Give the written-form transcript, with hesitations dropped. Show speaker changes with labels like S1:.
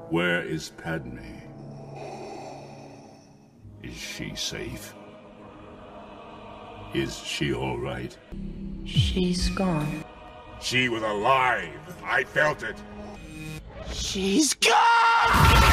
S1: Where is Padme? Is she safe? Is she all right?
S2: She's gone.
S3: She was alive. I felt it.
S4: She's gone!